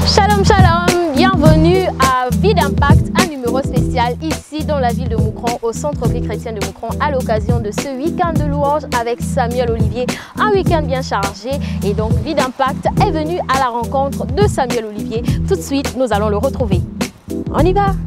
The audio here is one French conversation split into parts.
Shalom, shalom, bienvenue à Vie d'Impact, un numéro spécial ici dans la ville de Moucron, au centre-ville chrétien de Moucron, à l'occasion de ce week-end de louange avec Samuel Olivier, un week-end bien chargé. Et donc Vie d'Impact est venu à la rencontre de Samuel Olivier. Tout de suite, nous allons le retrouver. On y va!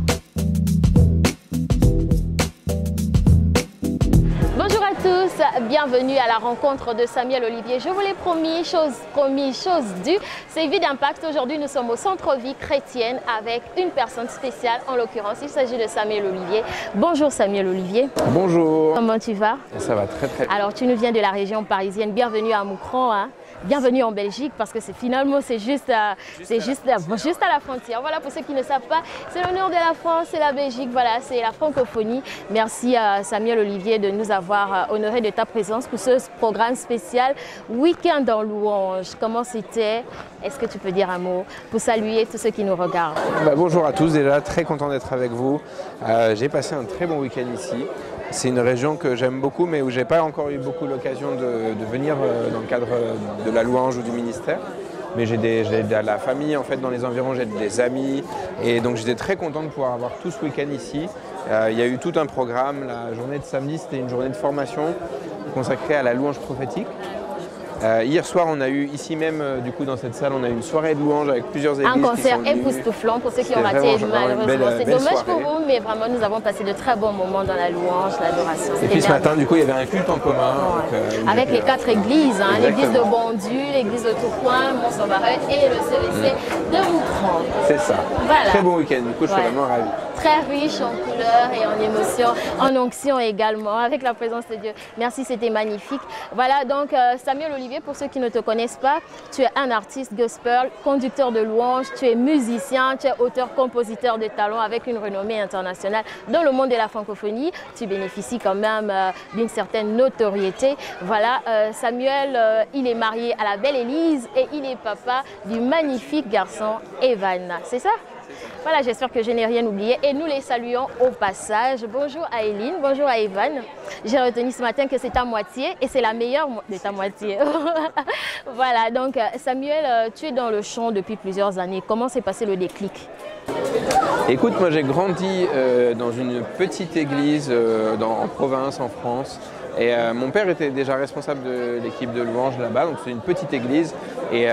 Bonjour à tous, bienvenue à la rencontre de Samuel Olivier. Je vous l'ai promis, chose due, c'est Vie d'Impact. Aujourd'hui, nous sommes au centre-ville chrétienne avec une personne spéciale, en l'occurrence, il s'agit de Samuel Olivier. Bonjour Samuel Olivier. Bonjour. Comment tu vas? Ça va très très bien. Alors, tu nous viens de la région parisienne, bienvenue à Moucron, hein? Bienvenue en Belgique parce que finalement c'est juste à la frontière. Voilà, pour ceux qui ne savent pas, c'est le nord de la France, c'est la Belgique, voilà, c'est la francophonie. Merci à Samuel Olivier de nous avoir honoré de ta présence pour ce programme spécial Week-end en louange. Comment c'était? Est-ce que tu peux dire un mot pour saluer tous ceux qui nous regardent? Bonjour à tous, déjà très content d'être avec vous. J'ai passé un très bon week-end ici. C'est une région que j'aime beaucoup, mais où j'ai pas encore eu beaucoup l'occasion de venir dans le cadre de la louange ou du ministère. Mais j'ai de la famille en fait dans les environs, j'ai des amis, et donc j'étais très content de pouvoir avoir tout ce week-end ici. Il y a eu tout un programme. La journée de samedi, c'était une journée de formation consacrée à la louange prophétique. Hier soir, on a eu ici même, du coup, dans cette salle, on a eu une soirée de louange avec plusieurs églises. Un concert époustouflant pour ceux qui ont raté, malheureusement. C'est dommage pour vous, mais vraiment, nous avons passé de très bons moments dans la louange, l'adoration. Et puis ce matin, du coup, il y avait un culte en commun. Ouais. Donc, avec les 4 églises, hein, l'église de Bondu, l'église de Tourcoing, Mont-Saint-Barret et le CVC de Moucron. C'est ça. Voilà. Très bon week-end, du coup, je suis vraiment ravi. Très riche en couleurs et en émotions, en onction également, avec la présence de Dieu. Merci, c'était magnifique. Voilà, donc Samuel Olivier, pour ceux qui ne te connaissent pas, tu es un artiste gospel, conducteur de louanges, tu es musicien, tu es auteur-compositeur de talent avec une renommée internationale dans le monde de la francophonie. Tu bénéficies quand même d'une certaine notoriété. Voilà, Samuel, il est marié à la belle Élise et il est papa du magnifique garçon Evan. C'est ça? Voilà, j'espère que je n'ai rien oublié et nous les saluons au passage. Bonjour à Eileen, bonjour à Evan. J'ai retenu ce matin que c'est ta moitié et c'est la meilleure de ta moitié. Voilà, donc Samuel, tu es dans le chant depuis plusieurs années. Comment s'est passé le déclic? Écoute, moi j'ai grandi dans une petite église en province, en France. Et mon père était déjà responsable de l'équipe de louange là-bas, donc c'est une petite église. Et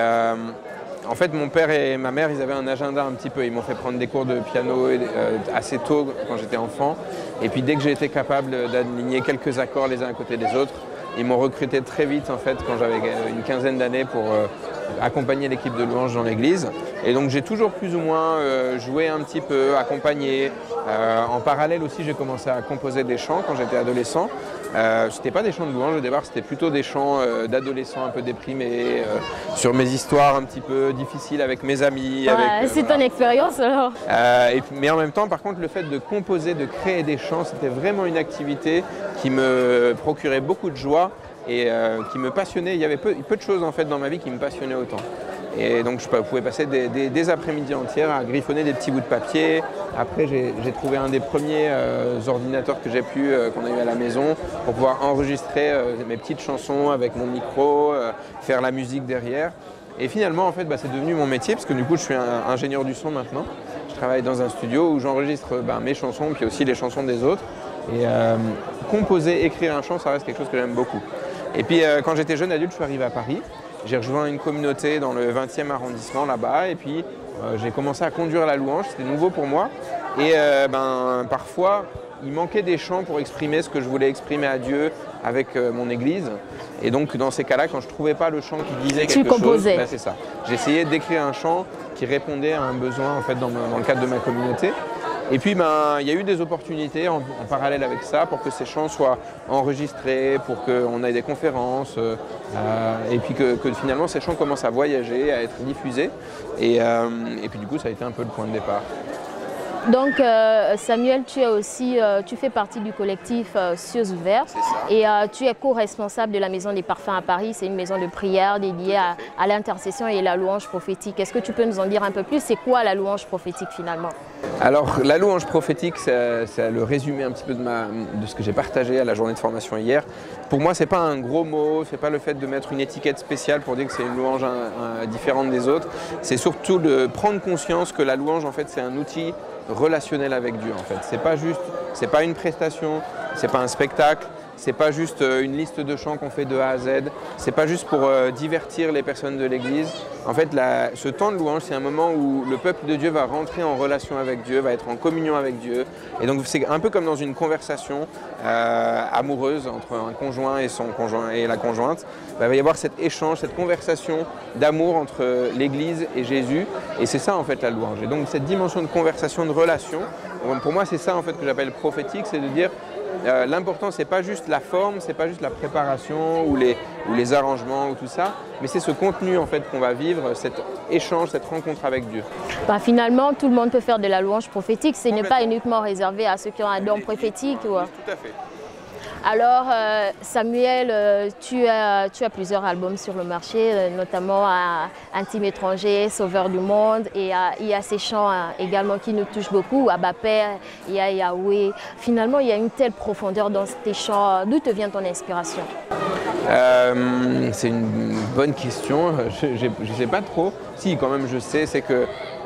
en fait, mon père et ma mère, ils avaient un agenda un petit peu. Ils m'ont fait prendre des cours de piano assez tôt quand j'étais enfant. Et puis dès que j'ai été capable d'aligner quelques accords les uns à côté des autres, ils m'ont recruté très vite en fait quand j'avais une quinzaine d'années pour accompagner l'équipe de louange dans l'église. Et donc j'ai toujours plus ou moins joué un petit peu, accompagné. En parallèle aussi, j'ai commencé à composer des chants quand j'étais adolescent. C'était pas des chants de louange au départ, c'était plutôt des chants d'adolescents un peu déprimés, sur mes histoires un petit peu difficiles avec mes amis. Ouais, c'est ton expérience alors. Mais en même temps, par contre, le fait de composer, de créer des chants, c'était vraiment une activité qui me procurait beaucoup de joie et qui me passionnait. Il y avait peu de choses en fait dans ma vie qui me passionnaient autant. Et donc je pouvais passer des après-midi entières à griffonner des petits bouts de papier. Après j'ai trouvé un des premiers ordinateurs que j'ai qu'on a eu à la maison pour pouvoir enregistrer mes petites chansons avec mon micro, faire la musique derrière. Et finalement en fait c'est devenu mon métier parce que du coup je suis ingénieur du son maintenant. Je travaille dans un studio où j'enregistre mes chansons puis aussi les chansons des autres. Et composer, écrire un chant, ça reste quelque chose que j'aime beaucoup. Et puis quand j'étais jeune adulte, je suis arrivé à Paris. J'ai rejoint une communauté dans le 20e arrondissement là-bas et puis j'ai commencé à conduire la louange, c'était nouveau pour moi. Et parfois, il manquait des chants pour exprimer ce que je voulais exprimer à Dieu avec mon église. Et donc dans ces cas-là, quand je ne trouvais pas le chant qui disait quelque chose, c'est ça. J'essayais d'écrire un chant qui répondait à un besoin en fait, dans le cadre de ma communauté. Et puis il y a eu des opportunités en parallèle avec ça pour que ces chants soient enregistrés, pour qu'on ait des conférences et puis que finalement ces chants commencent à voyager, à être diffusés. Et puis du coup ça a été un peu le point de départ. Donc Samuel, tu fais partie du collectif Cieux ouverts et tu es co-responsable de la Maison des Parfums à Paris. C'est une maison de prière dédiée à l'intercession et la louange prophétique. Est-ce que tu peux nous en dire un peu plus? C'est quoi la louange prophétique finalement? Alors la louange prophétique, c'est le résumé un petit peu de ce que j'ai partagé à la journée de formation hier. Pour moi, c'est pas un gros mot, c'est pas le fait de mettre une étiquette spéciale pour dire que c'est une louange différente des autres. C'est surtout de prendre conscience que la louange, en fait, c'est un outil relationnel avec Dieu. En fait, c'est pas une prestation, c'est pas un spectacle. C'est pas juste une liste de chants qu'on fait de A à Z, c'est pas juste pour divertir les personnes de l'église. En fait, ce temps de louange, c'est un moment où le peuple de Dieu va rentrer en relation avec Dieu, va être en communion avec Dieu. Et donc c'est un peu comme dans une conversation amoureuse entre un conjoint et son conjoint et la conjointe. Il va y avoir cet échange, cette conversation d'amour entre l'église et Jésus. Et c'est ça en fait la louange. Et donc cette dimension de conversation, de relation, pour moi c'est ça en fait que j'appelle prophétique, c'est de dire l'important, c'est pas juste la forme, c'est pas juste la préparation ou les arrangements ou tout ça, mais c'est ce contenu en fait qu'on va vivre, cet échange, cette rencontre avec Dieu. Finalement, tout le monde peut faire de la louange prophétique. Ce n'est pas uniquement réservé à ceux qui ont un don prophétique. Tout à fait. Alors Samuel, tu as plusieurs albums sur le marché, notamment Intime étranger, Sauveur du monde, et il y a ces chants également qui nous touchent beaucoup, Abba Père, il y a Yahweh. Finalement, il y a une telle profondeur dans tes chants. D'où te vient ton inspiration? C'est une bonne question, je ne sais pas trop. Si, quand même, je sais, c'est que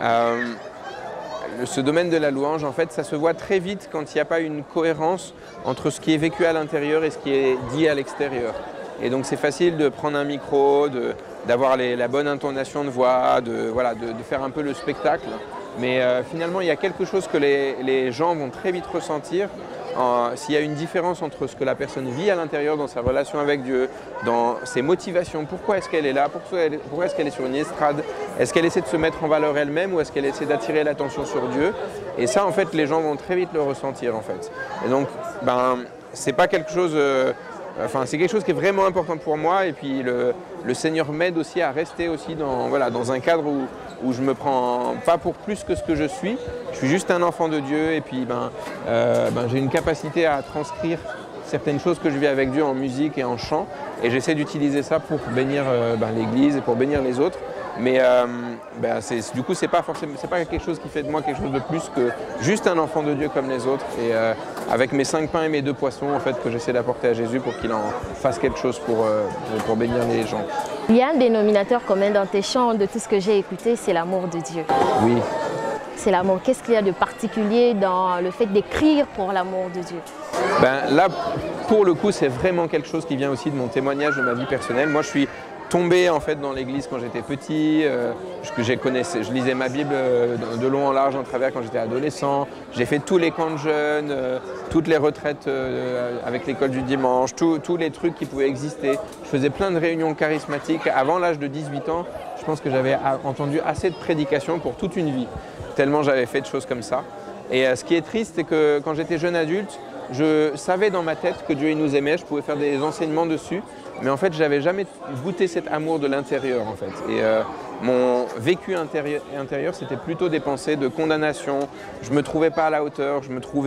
ce domaine de la louange, en fait, ça se voit très vite quand il n'y a pas une cohérence entre ce qui est vécu à l'intérieur et ce qui est dit à l'extérieur. Et donc c'est facile de prendre un micro, d'avoir la bonne intonation de voix, de faire un peu le spectacle. Mais finalement, il y a quelque chose que les gens vont très vite ressentir. S'il y a une différence entre ce que la personne vit à l'intérieur dans sa relation avec Dieu, dans ses motivations, pourquoi est-ce qu'elle est là, pourquoi est-ce qu'elle est sur une estrade, est-ce qu'elle essaie de se mettre en valeur elle-même ou est-ce qu'elle essaie d'attirer l'attention sur Dieu? Et ça, en fait, les gens vont très vite le ressentir, en fait. Et donc, c'est pas quelque chose... c'est quelque chose qui est vraiment important pour moi et puis le Seigneur m'aide aussi à rester aussi dans un cadre où je me prends pas pour plus que ce que je suis juste un enfant de Dieu et puis j'ai une capacité à transcrire certaines choses que je vis avec Dieu en musique et en chant et j'essaie d'utiliser ça pour bénir l'Église et pour bénir les autres. Mais du coup, c'est pas quelque chose qui fait de moi quelque chose de plus que juste un enfant de Dieu comme les autres. Et avec mes 5 pains et mes 2 poissons, en fait, que j'essaie d'apporter à Jésus pour qu'il en fasse quelque chose pour bénir les gens. Il y a un dénominateur commun dans tes chants, de tout ce que j'ai écouté, c'est l'amour de Dieu. Oui. C'est l'amour. Qu'est-ce qu'il y a de particulier dans le fait d'écrire pour l'amour de Dieu? Là, pour le coup, c'est vraiment quelque chose qui vient aussi de mon témoignage de ma vie personnelle. Moi, je suis tombé en fait dans l'église quand j'étais petit, je lisais ma Bible de long en large en travers quand j'étais adolescent, j'ai fait tous les camps de jeunes, toutes les retraites avec l'école du dimanche, tous les trucs qui pouvaient exister. Je faisais plein de réunions charismatiques. Avant l'âge de 18 ans, je pense que j'avais entendu assez de prédications pour toute une vie, tellement j'avais fait de choses comme ça. Et ce qui est triste, c'est que quand j'étais jeune adulte, je savais dans ma tête que Dieu il nous aimait, je pouvais faire des enseignements dessus, mais en fait, je n'avais jamais goûté cet amour de l'intérieur en fait. Et mon vécu intérieur, c'était plutôt des pensées de condamnation. Je ne me trouvais pas à la hauteur,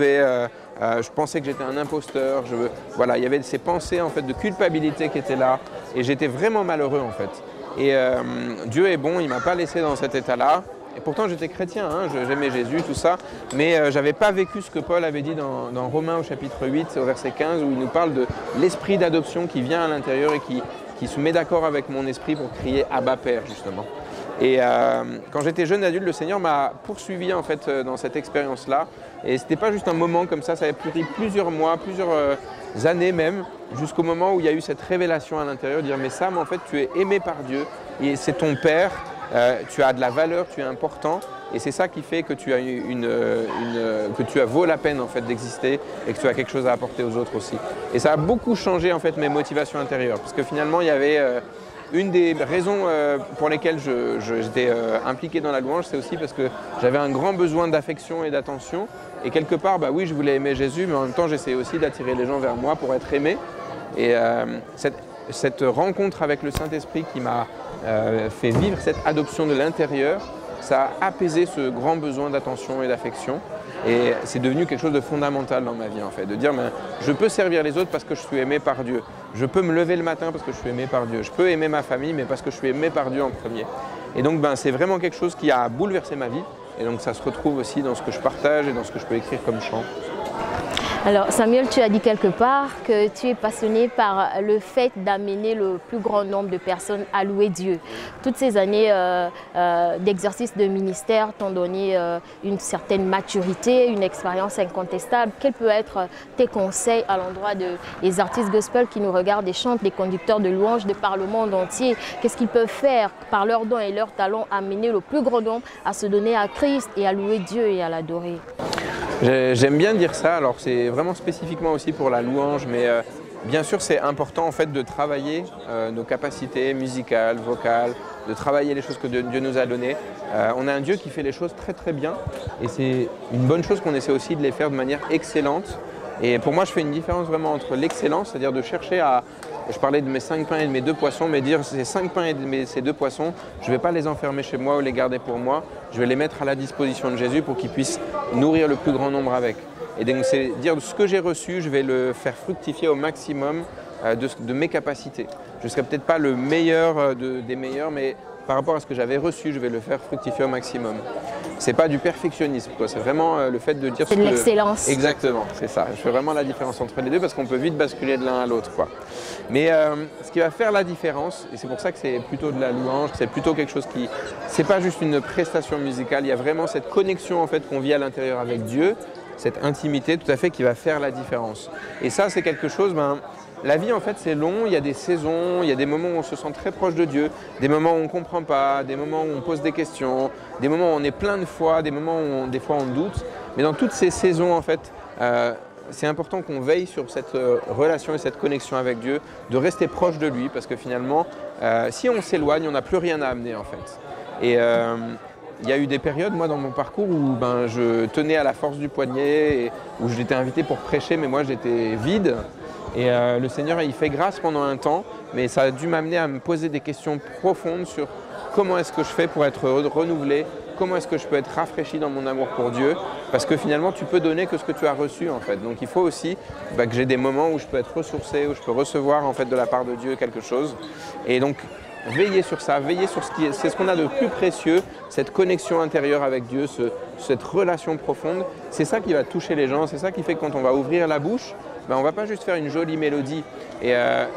je pensais que j'étais un imposteur. Il y avait ces pensées en fait de culpabilité qui étaient là, et j'étais vraiment malheureux en fait. Et Dieu est bon, il ne m'a pas laissé dans cet état-là. Et pourtant j'étais chrétien, j'aimais Jésus, tout ça, mais je n'avais pas vécu ce que Paul avait dit dans Romains au chapitre 8, au verset 15, où il nous parle de l'esprit d'adoption qui vient à l'intérieur et qui se met d'accord avec mon esprit pour crier « Abba Père » justement. Et quand j'étais jeune adulte, le Seigneur m'a poursuivi en fait dans cette expérience-là. Et ce n'était pas juste un moment comme ça avait pris plusieurs mois, plusieurs années même, jusqu'au moment où il y a eu cette révélation à l'intérieur, de dire « Mais Sam, en fait, tu es aimé par Dieu et c'est ton Père. » tu as de la valeur, tu es important et c'est ça qui fait que tu as vaut la peine en fait d'exister et que tu as quelque chose à apporter aux autres aussi. Et ça a beaucoup changé en fait mes motivations intérieures parce que finalement il y avait une des raisons pour lesquelles j'étais impliqué dans la louange, c'est aussi parce que j'avais un grand besoin d'affection et d'attention et quelque part oui je voulais aimer Jésus mais en même temps j'essayais aussi d'attirer les gens vers moi pour être aimé et cette rencontre avec le Saint-Esprit qui m'a fait vivre cette adoption de l'intérieur, ça a apaisé ce grand besoin d'attention et d'affection. Et c'est devenu quelque chose de fondamental dans ma vie en fait, de dire ben, je peux servir les autres parce que je suis aimé par Dieu. Je peux me lever le matin parce que je suis aimé par Dieu. Je peux aimer ma famille mais parce que je suis aimé par Dieu en premier. Et donc ben, c'est vraiment quelque chose qui a bouleversé ma vie. Et donc ça se retrouve aussi dans ce que je partage et dans ce que je peux écrire comme chant. Alors Samuel, tu as dit quelque part que tu es passionné par le fait d'amener le plus grand nombre de personnes à louer Dieu. Toutes ces années d'exercice de ministère t'ont donné une certaine maturité, une expérience incontestable. Quels peuvent être tes conseils à l'endroit des artistes gospel qui nous regardent et chantent, des conducteurs de louanges de par le monde entier? Qu'est-ce qu'ils peuvent faire par leurs dons et leurs talents, amener le plus grand nombre à se donner à Christ et à louer Dieu et à l'adorer? J'aime bien dire ça, alors c'est vraiment spécifiquement aussi pour la louange, mais bien sûr c'est important en fait de travailler nos capacités musicales, vocales, de travailler les choses que Dieu nous a données. On a un Dieu qui fait les choses très très bien et c'est une bonne chose qu'on essaie aussi de les faire de manière excellente. Et pour moi je fais une différence vraiment entre l'excellence, c'est-à-dire de chercher à... Je parlais de mes 5 pains et de mes 2 poissons, mais dire ces 5 pains et ces 2 poissons, je ne vais pas les enfermer chez moi ou les garder pour moi, je vais les mettre à la disposition de Jésus pour qu'il puisse nourrir le plus grand nombre avec. Et donc c'est dire ce que j'ai reçu, je vais le faire fructifier au maximum de mes capacités. Je ne serai peut-être pas le meilleur des meilleurs, mais par rapport à ce que j'avais reçu, je vais le faire fructifier au maximum. C'est pas du perfectionnisme, c'est vraiment le fait de dire... C'est de l'excellence. Exactement, c'est ça. Je fais vraiment la différence entre les deux parce qu'on peut vite basculer de l'un à l'autre. Mais ce qui va faire la différence, et c'est pour ça que c'est plutôt de la louange, c'est plutôt quelque chose qui... C'est pas juste une prestation musicale, il y a vraiment cette connexion en fait qu'on vit à l'intérieur avec Dieu, cette intimité tout à fait qui va faire la différence. Et ça, c'est quelque chose... La vie en fait c'est long, il y a des saisons, il y a des moments où on se sent très proche de Dieu, des moments où on ne comprend pas, des moments où on pose des questions, des moments où on est plein de foi, des moments où des fois on doute. Mais dans toutes ces saisons en fait, c'est important qu'on veille sur cette relation et cette connexion avec Dieu, de rester proche de lui parce que finalement, si on s'éloigne, on n'a plus rien à amener en fait. Et il y a eu des périodes, moi, dans mon parcours où je tenais à la force du poignet, et où j'étais invité pour prêcher, mais moi j'étais vide. Et le Seigneur, il fait grâce pendant un temps, mais ça a dû m'amener à me poser des questions profondes sur comment est-ce que je fais pour être renouvelé, comment est-ce que je peux être rafraîchi dans mon amour pour Dieu, parce que finalement, tu peux donner que ce que tu as reçu, en fait. Donc il faut aussi que j'ai des moments où je peux être ressourcé, où je peux recevoir, en fait, de la part de Dieu quelque chose. Et donc, veillez sur ça, veillez sur c'est ce qu'on a de plus précieux, cette connexion intérieure avec Dieu, cette relation profonde. C'est ça qui va toucher les gens, c'est ça qui fait que quand on va ouvrir la bouche, on ne va pas juste faire une jolie mélodie. Et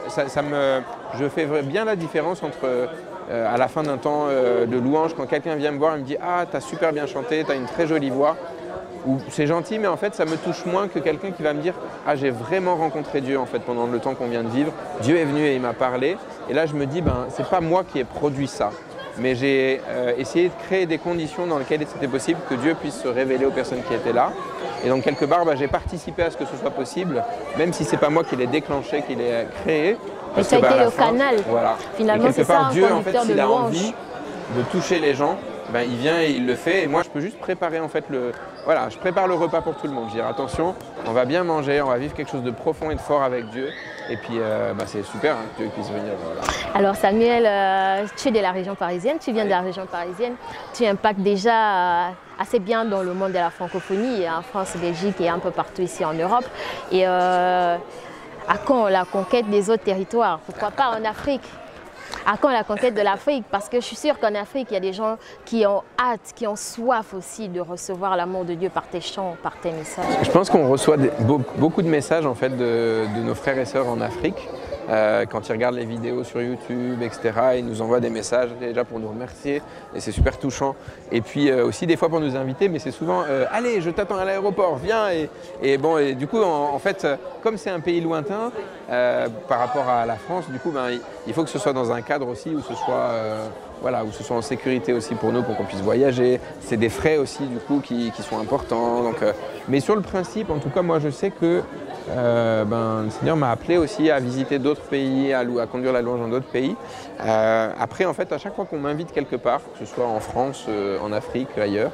je fais bien la différence entre, à la fin d'un temps de louange, quand quelqu'un vient me voir et me dit « Ah, tu as super bien chanté, tu as une très jolie voix », ou c'est gentil, mais en fait, ça me touche moins que quelqu'un qui va me dire « Ah, j'ai vraiment rencontré Dieu en fait, pendant le temps qu'on vient de vivre. Dieu est venu et il m'a parlé. » Et là, je me dis « C'est pas moi qui ai produit ça. » Mais j'ai essayé de créer des conditions dans lesquelles c'était possible que Dieu puisse se révéler aux personnes qui étaient là. Et donc quelque part, j'ai participé à ce que ce soit possible, même si ce n'est pas moi qui l'ai déclenché, qui l'ai créé. Et ça a été le canal. Voilà. Finalement, c'est ça, Dieu, un en fait, conducteur de s'il a louange. envie de toucher les gens, il vient et il le fait. Et moi, je peux juste préparer en fait Voilà, je prépare le repas pour tout le monde. Je dis attention, on va bien manger, on va vivre quelque chose de profond et de fort avec Dieu. Et puis, c'est super que Dieu puisse venir. Voilà. Alors Samuel, tu es de la région parisienne, tu viens de la région parisienne. Tu impactes déjà assez bien dans le monde de la francophonie, en France, Belgique et un peu partout ici en Europe. Et à quand la conquête des autres territoires? Pourquoi pas en Afrique? À quand la conquête de l'Afrique? Parce que je suis sûre qu'en Afrique, il y a des gens qui ont hâte, qui ont soif aussi de recevoir l'amour de Dieu par tes chants, par tes messages. Je pense qu'on reçoit beaucoup de messages en fait, de nos frères et sœurs en Afrique. Quand ils regardent les vidéos sur YouTube, etc., ils nous envoient des messages déjà pour nous remercier et c'est super touchant. Et puis aussi des fois pour nous inviter, mais c'est souvent « Allez, je t'attends à l'aéroport, viens !» et du coup, en fait, comme c'est un pays lointain par rapport à la France, du coup, il faut que ce soit dans un cadre aussi où ce soit... où ce soit en sécurité aussi pour nous, pour qu'on puisse voyager. C'est des frais aussi du coup qui sont importants. Donc, mais sur le principe, en tout cas, moi je sais que le Seigneur m'a appelé aussi à visiter d'autres pays, à conduire la louange dans d'autres pays. Après, en fait, à chaque fois qu'on m'invite quelque part, que ce soit en France, en Afrique, ailleurs,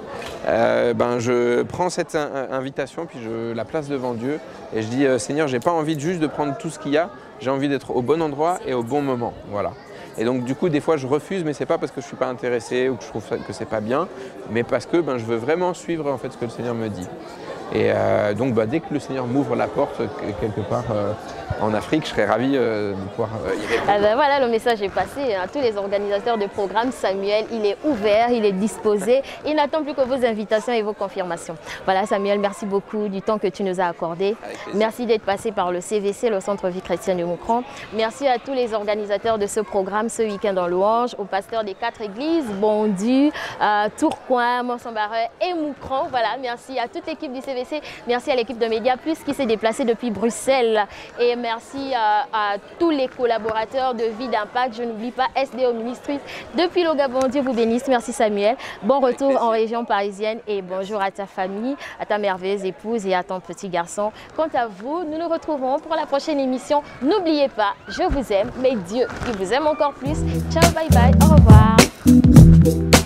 je prends cette invitation puis je la place devant Dieu et je dis Seigneur, j'ai pas envie juste de prendre tout ce qu'il y a, j'ai envie d'être au bon endroit et au bon moment. Voilà. Et donc du coup, des fois, je refuse, mais c'est pas parce que je suis pas intéressé ou que je trouve que c'est pas bien, mais parce que je veux vraiment suivre en fait ce que le Seigneur me dit. Et donc dès que le Seigneur m'ouvre la porte quelque part en Afrique, je serais ravi de pouvoir y répondre. Voilà, le message est passé à tous les organisateurs de programmes. Samuel, il est ouvert, il est disposé. Il n'attend plus que vos invitations et vos confirmations. Voilà Samuel, merci beaucoup du temps que tu nous as accordé. Merci d'être passé par le CVC, le Centre Vie Chrétienne de Moucron. Merci à tous les organisateurs de ce programme ce week-end en louange, aux pasteurs des 4 églises, Bondu, Tourcoing, Monsambara et Moucron. Voilà, merci à toute l'équipe du CVC. Merci à l'équipe de Média Plus qui s'est déplacée depuis Bruxelles. Et merci à tous les collaborateurs de Vie d'Impact. Je n'oublie pas SDO Ministries depuis le Gabon. Dieu vous bénisse. Merci Samuel. Bon retour en région parisienne et bonjour à ta famille, à ta merveilleuse épouse et à ton petit garçon. Quant à vous, nous nous retrouvons pour la prochaine émission. N'oubliez pas, je vous aime, mais Dieu, il vous aime encore plus. Ciao, bye bye, au revoir.